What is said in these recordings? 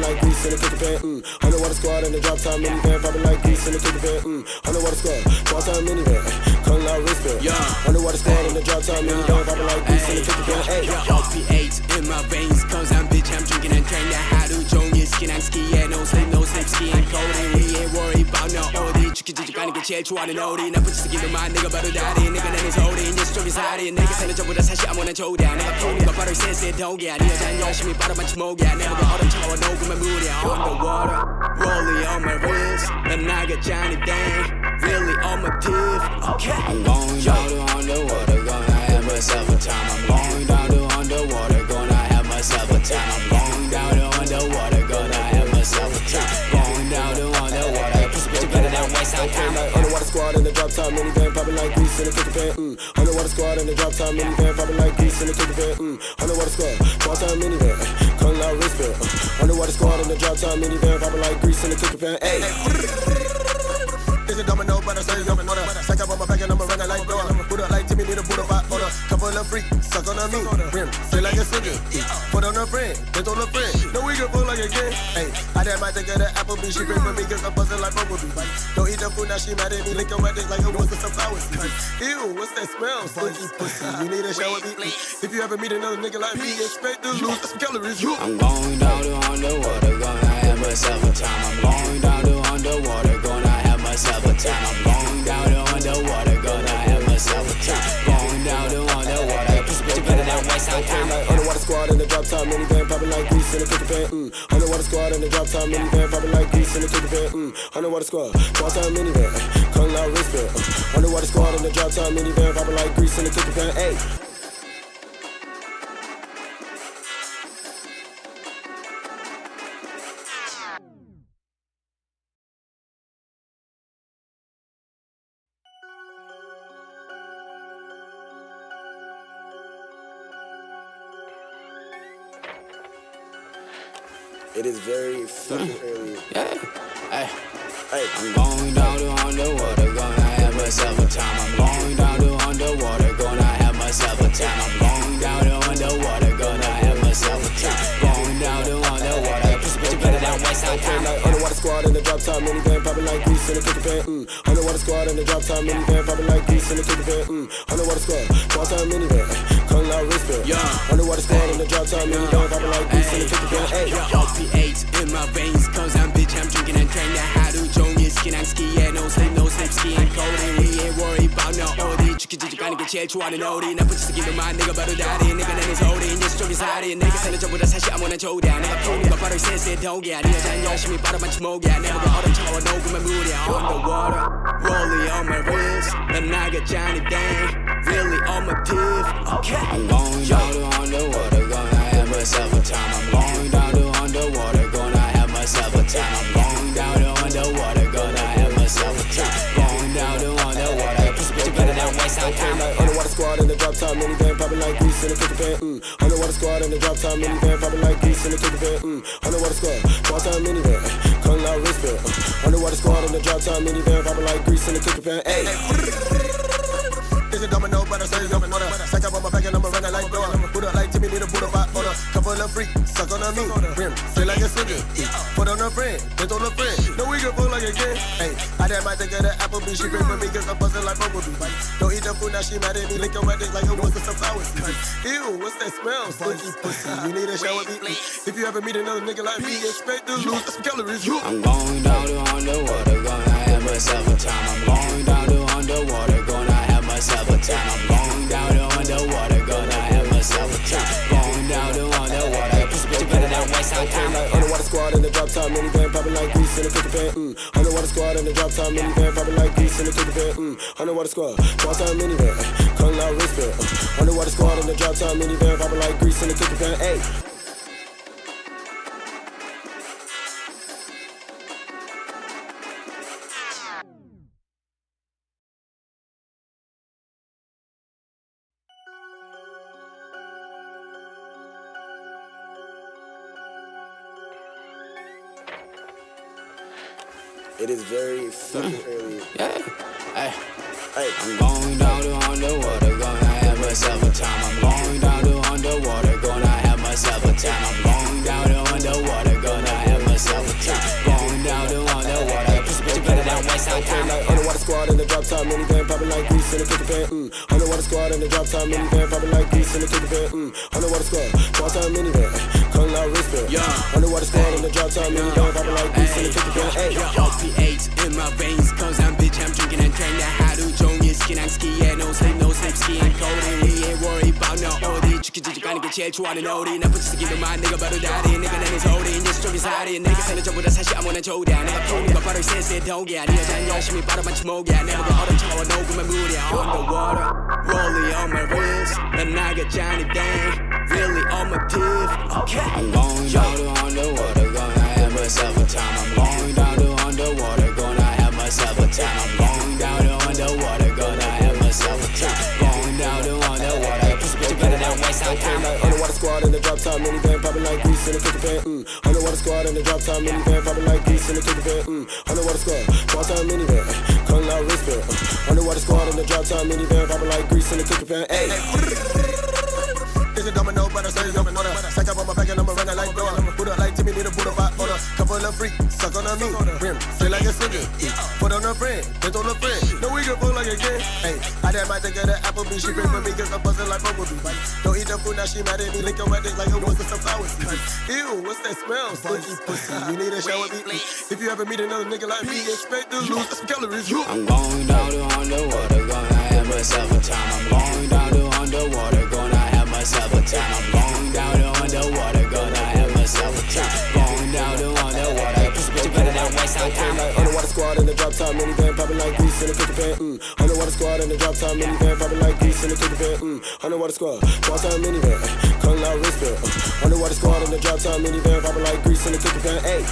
like grease in the cookie pan. Underwater squad in the drop top minivan, popping like grease in the cookie pan. Underwater squad, drop top minivan, come out wristband. Underwater squad in the drop top minivan, popping like grease in the cookie pan. Opiates in my veins, cause I'm bitch, I'm drinking and training. How to join your skin, I'm skiing, no sleep, skiing, coding. We ain't worried about no OD. 가는 게 제일 좋아하는 오리. 나쁜 짓을 기도 마, 내가 바로 다리. 내가 내는 소리, 이제 쪽이 살이. 내가 사는 전부 다 사실 아무나 조다. 내가 푸는 거 바로 센스의 동기야. 네 여자는 열심히 바라만 주목이야. 내 목에 얼음 차가워 녹으면 물이야. Underwater, rolling on my wrist. 난 나가자니 dang, really on my teeth. Okay. I'm going down to underwater, gonna have myself a time. I'm going down to underwater, gonna have myself a time. I'm going down to underwater, gonna have myself a time. Going down to underwater, bitch, better than waste our time. Underwater squad in the drop top minivan, popping like grease in the cookie pan. Underwater squad in the drop top minivan, popping like grease in the cookie pan. Underwater squad, drop top minivan, come out wristband. Underwater squad in the drop top minivan, popping like grease in the cookie pan. Hey. It's a domino, but I say domino. Sack up on my back and I'ma run it like door. Put up like Timmy, need a Buddha pot order. Couple of freaks, suck on me. Rim, feel like a swgger. Put on a friend, get on a friend. No, we can pull like a kid. Hey, I dad might take her to Applebee. She pray for me cause I'm buzzing like Bumblebee. Don't eat the food, now she mad at me. Lick her wet dick like it was some flowers. Ew, what's that smell? Stinky pussy. You need a shower, beat. If you ever meet another nigga like me, expect to lose some calories. I'm going down to underwater, gonna have myself a time. I'm going down to underwater, gonna have myself a time. I'm going down to underwater, gonna have myself a time. Going down to underwater, bitch, better than waste our time. Underwater squad in the drop top minivan, popping like grease in the cookie pan. Underwater squad in the drop top minivan, popping like grease in the cookie pan. Underwater squad, drop top minivan, come out wristband. Underwater squad in the drop top minivan, popping like grease in the cookie pan. Hey. It is very fucking early. Yeah. Hey. Hey. I'm going down to underwater, gonna have myself a time. I'm going down to underwater, gonna have myself a time. I'm going down to underwater, gonna have myself a time. Going down to underwater, bitch, better than waste our time. Underwater squad in the drop top minivan, popping like grease in the cookie pan. Underwater squad in the drop top minivan, popping like grease in the cookie pan. Underwater squad, drop top minivan, come out wristband. Underwater squad in the drop top minivan, popping like grease in the cookie pan. Hey. Opiates in my veins, cause I'm bitch, I'm drinking and training. How to join your skin, I'm skiing, no sleep, skiing, coding. We ain't worried about no OD. 죽기 가는 게 제일 좋아하는 오리. 나쁜 짓을 기도 마, 내가 바로 다리. 내가 내는 소리, 이제 쪽이 살이. 내가 사는 전부 다 사실 아무나 조다. 내가 푸는 거 바로 센스의 동기야. 네 여자는 열심히 바라만 주목이야. 내 목에 얼음 차가워 녹으면 물이야. Underwater, rolling on my wrist. 난 나가자니 dang, really on my teeth. Okay. I'm going down to underwater, gonna have myself a time. I'm going down to underwater, gonna have myself a time. I'm going down to underwater, gonna have myself a time. Going down to underwater, bitch, better than waste our time. Underwater squad in the drop top minivan, popping like grease in the cookie pan. Underwater squad in the drop top minivan, popping like grease in the cookie pan. Underwater squad, drop top minivan, come out wristband. Underwater squad in the drop top minivan, popping like grease in the cookie pan. Hey. It's a domino, but I say domino. Sack up on my back and I'ma run it like door. Put up like Timmy, need a Buddha pot order. Couple of freaks, suck on me. Rim, feel like a swgger. Put on a friend, get on a friend. No, we can pull like a kid. Hey, I dad might take her to Applebee. She pray for me cause I'm buzzing like Bumblebee. Don't eat the food, now she mad at me. Lick her wet dick like it was some flowers. Ew, what's that smell? Stinky pussy. You need a shower, beat. If you ever meet another nigga like me, expect to lose some calories. I'm going down to underwater, gonna have myself a time. I'm going down to underwater, gonna have myself a time. I'm going down to underwater, gonna have myself a time. Going down to underwater, bitch, better than waste our time. Underwater squad in the drop top minivan, popping like grease in the cookie pan. Underwater squad in the drop top minivan, popping like grease in the cookie pan. Underwater squad, drop top minivan, come out wristband. Underwater squad in the drop top minivan, popping like grease in the cookie pan. Hey. It is very fucking early. Yeah. Hey. Hey. I'm going down to underwater, gonna have myself a time. I'm going down to underwater, gonna have myself a time. I'm going down to underwater, gonna have drop top minivan, popping like grease in the kicker van. Underwater squad in the drop top minivan, popping like grease in the kicker van. Underwater squad, drop top minivan, come out wristband. Underwater squad in the drop top minivan, popping like grease in the kicker van. LP8 in my veins, cause I'm bitch, I'm drinking and trained. 하루 종일 스키랑 skiing, no sleep, skiing coding. We ain't worried about no OD. 죽기 가는 게 제일 좋아하는 OD. 나쁜 짓 기도만 내가 바로 다리. 내가 내는 소리, 이제 스토리 살이. 내가 사는 전부 다 사실 아무나 조대. 내가 푸는 거 바로 센스의 독이야. 네 여자는 열심히 빨아만치 목이야. 내가 얼음 차가워 녹으면 물이야. Underwater, rolling on my wrist. 난 나가자니 dang, really on my tip. Okay, I'm going down to underwater, gonna have myself a time. I'm going down to underwater, gonna have myself a time. I'm going down to underwater, gonna have myself a time. Going down to underwater, push it together, don't waste our time. Underwater squad in the drop top minivan, popping like grease in the kicker van. Underwater squad in the drop top minivan, popping like grease in the kicker van. Underwater squad, drop top minivan, come out wristband. Underwater squad in the drop top minivan, popping like grease in the kicker van. Hey. It's a domino, but I say I'm an order. Sack up on my back and I'm a runner like door. Put up like Timmy, need a put up by order. Couple of freaks, suck on me. Rim, feel like a swgger. Put on a friend, put on a friend. No, we can pull like a kid. Hey, I dad might take her to Applebee. She pray for me cause I'm buzzing like Bumblebee. Don't eat the food, now she mad at me. Lick her wet dick like a rose with some flowers. Ew, what's that smell? Stinky pussy. You need a shower, me. If you ever meet another nigga like me, expect to lose some calories. I'm going down to underwater, gonna have myself a time. I'm going down to underwater, gonna have myself a time. I'm going down to underwater, gonna have myself a time. Going down to underwater, push it together, don't waste our time. Underwater squad in the drop top minivan, popping like grease in the kicker van. Underwater squad in the drop top minivan, popping like grease in the kicker van. Underwater squad, drop top minivan, come out wristband. Underwater squad in the drop top minivan, popping like grease in the kicker van. Hey.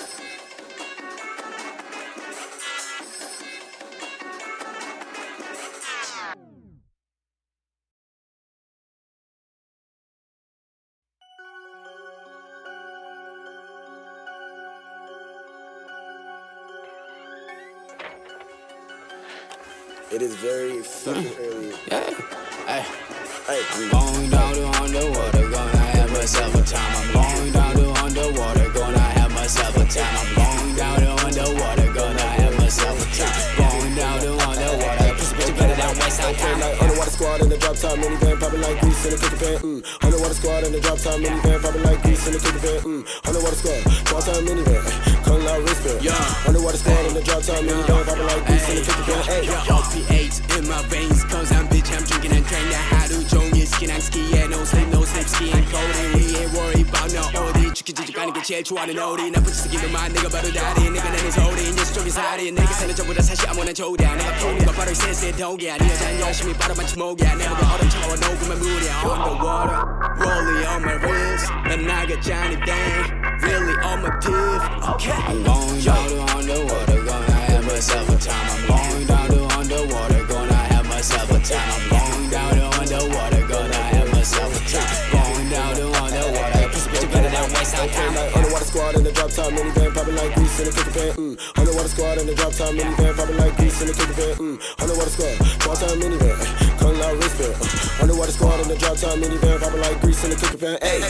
It is very fucking early. Yeah. Hey. I'm going down to underwater, gonna have myself a time. I'm going down to underwater, gonna have myself a time. I'm going down to underwater, gonna have myself a time. Going down to underwater, push it together, don't waste our time. Underwater squad in the drop top minivan, popping like grease in the kicker van. Underwater squad in the drop top minivan, popping like grease in the kicker van. Underwater squad, drop top minivan, come out wristband. Underwater squad in the drop top minivan, popping like grease in the kicker van. Hey. LP8 in my veins, cause I'm bitch, I'm drinking and trained. 하루 종일 스키랑 skiing, no sleep, skiing coding. We ain't worried about no OD. 죽기 가는 게 제일 좋아하는 OD. 나쁜 짓 기도만 내가 바로 다리. 내가 내는 소리, 이제 스토리 살이. 내가 사는 전부 다 사실 아무나 조대. 내가 푸는 거 바로 센스의 독이야. 네 여자는 열심히 빨아만치 목이야. 내가 얼음 차가워 녹으면 물이야. Underwater, rolling on my wrist. 난 나가자니 dang, really on my tip. Okay, I'm going down to underwater, gonna have myself a time. I'm going down to underwater, gonna have myself a time. I'm going down to underwater, gonna have myself a time. Going down to underwater, push it together, don't waste our time. Underwater squad in the drop top minivan, popping like grease in the kicker van. Underwater squad in the drop top minivan, popping like grease in the kicker van. Underwater squad, drop top minivan, come out wristband. Underwater squad in the drop top minivan, popping like grease in the kicker van. Hey.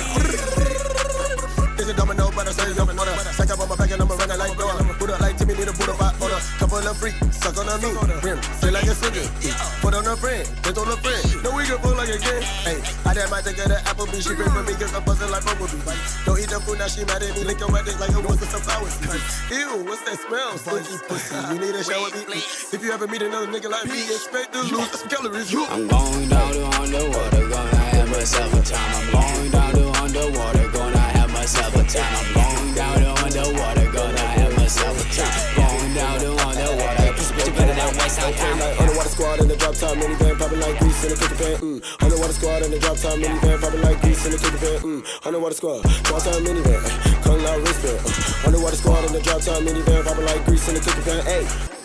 It's a domino, but I say I'm an order. Sack up on my back and I'm a runner like door. Put up like Timmy, need a put up by order. Couple of freaks, suck on me. Rim, feel like a swgger. Put on a friend, put on a friend. No, we can pull like a kid. Hey, I dad might take her to Applebee. She pray for me cause I'm buzzing like Bumblebee. Don't eat the food, now she mad at me. Lick her wet dick like a rose with some flowers. Ew, what's that smell? Stinky pussy. You need a shower, me. If you ever meet another nigga like me, expect to lose some calories. I'm going down to underwater, gonna have myself a time. I'm going down to underwater, gonna have myself a time. I'm going down to underwater, gonna have myself a time. Going down to underwater, push it together, don't waste our time. Underwater squad in the drop top minivan, popping like grease in the kicker van. Underwater squad in the drop top minivan, popping like grease in the kicker van. Underwater squad, drop top minivan, come out wristband. Underwater squad in the drop top minivan, popping like grease in the kicker van. Hey.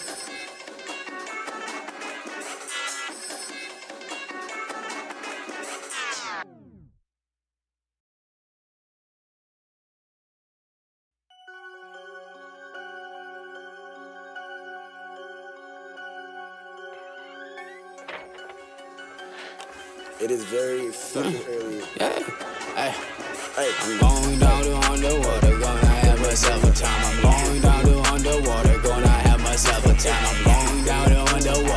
It is very fucking early. Yeah. Hey. I'm going down to underwater, gonna have myself a time. I'm going down to underwater, gonna have myself a time. I'm going down to underwater.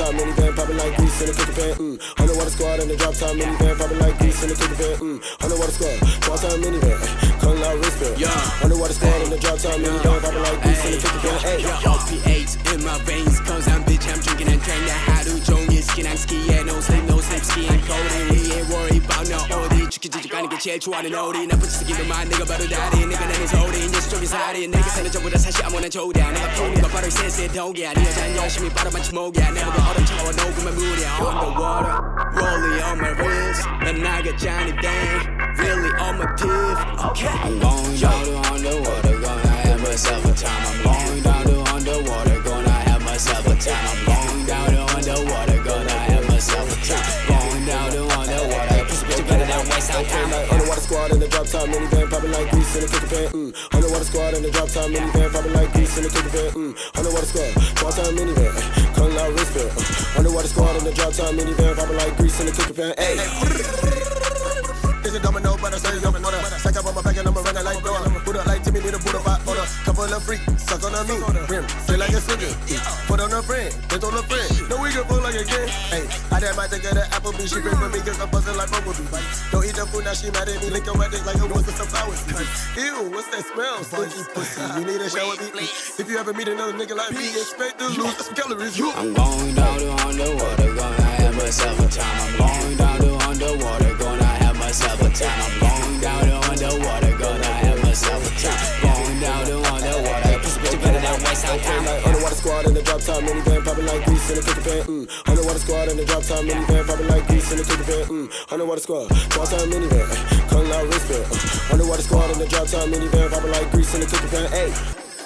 top minivan, popping like grease in the cookie pan. Underwater squad in the drop top minivan, popping like grease in the cookie pan. Underwater squad, small time minivan, come out wristband. Underwater squad in the drop top minivan, popping like grease in the cookie pan. Opiates in my veins, cause I'm bitch, I'm drinking and trained to how to 종일 skin and ski, yeah, no sleep, skiing cold. We ain't worried about no OD. 가는 게 제일 좋아하는 오리 나쁜 짓 기도 만 내가 바로 다리 내가 내는 소리 이제 쪽이 살이 내가 사는 전부 다 사실 아무나 조다 내가 푸는 거 바로 센스의 독이야 네 여자는 열심히 바라만치 목이야 내 목에 얼음 차워 녹으면 물이야 Underwater, rolling on my wrist 난 나가자니 dang, really on my teeth okay. I'm going down to underwater, gonna have myself a time I'm going down to underwater, gonna have myself a time I'm going down to underwater, gonna have myself a time going down to underwater Underwater squad in the drop top minivan, popping like grease in the cookie pan. Underwater squad in the drop top minivan, popping like grease in the cookie pan. Underwater squad, small time minivan, come out wristband. Underwater squad in the drop top minivan, popping like grease in the cookie pan. Hey. It's a domino, but I say I'm an order. Stack up on my back and I'm a runner like door. Put up like Timmy, need a boot up, order. Couple of freaks, suck on me. Rim, feel like a swgger. Put on a friend, then on a friend. No, we can pull like a kid. Hey, I dad might take her to Applebee. She pray for me cause I'm buzzing like Bumblebee. Don't eat the food, now she mad at me. Lick your dick like a rose with some flowers. Ew, what's that smell? Stinky pussy. You need a shower, me. If you ever meet another nigga like me, expect to lose some calories. I'm going down to underwater, gonna have myself a time. I'm going down to underwater, gonna have myself a time. I'm going down to underwater, gonna have myself a time. Going down to underwater, push me together that way sometime. Underwater squad in the drop top minivan, popping like grease in the cookie pan. Underwater squad in the drop top minivan, popping like grease in the cookie pan. Underwater squad, small time minivan, come out wristband. Underwater squad in the drop top minivan, popping like grease in the cookie pan. Hey.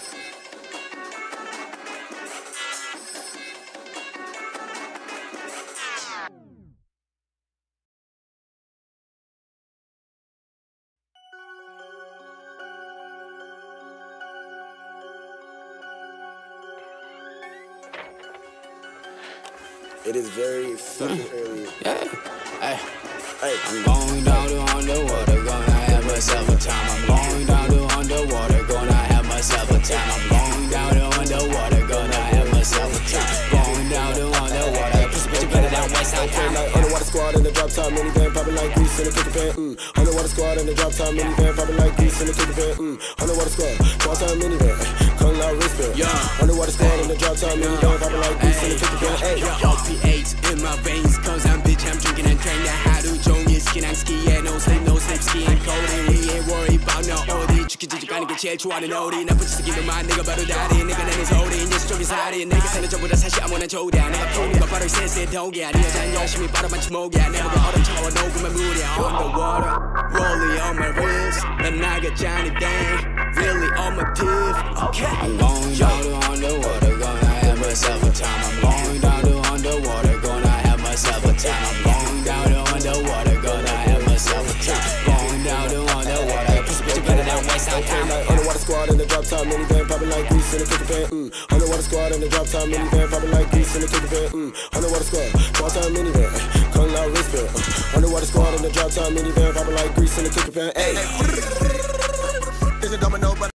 It is very fucking early. Yeah. Hey. I'm going down to underwater, gonna have myself a time. I'm going down to underwater, gonna have myself a time. I'm going down to underwater, gonna have myself a time. Going down to underwater, push me together that way sometime. Underwater squad in the drop top minivan, popping like grease in the cookie pan. Underwater squad in the drop top minivan, popping like grease in the cookie pan. Underwater squad, small time minivan, come out wristband. Underwater squad in the drop top minivan, popping like grease in the cookie pan. Hey. Opiates in my veins, cause I'm bitch, I'm drinking and trained to how to 종일 skin and ski, yeah, no sleep, skiing cold. We ain't worried about no OD. 죽기 가는 게 제일 좋아하는 오리 나쁜 짓 기도 만 내가 바로 다리 내가 내는 소리 이제 쪽이 살이 내가 사는 전부 다 사실 아무나 조다 내가 푸는 거 바로 센스의 독이야 네 여자는 열심히 바라만치 목이야 내 목에 얼음 차워 녹으면 물이야 Underwater, rolling on my wrist 난 나가자니 dang, really on my teeth okay. I'm going down to underwater, gonna have myself a time. I'm going down to underwater, gonna have myself a time. I'm going down to underwater, gonna have myself a time. Going down to underwater, push me together that way sometime. Underwater squad in the drop top minivan, popping like grease in the cookie pan. Underwater squad in the drop top minivan, popping like grease in the cookie pan. Underwater squad, small time minivan, come out wristband. Underwater squad in the drop top minivan, popping like grease in the cookie pan. Hey. It's a domino, but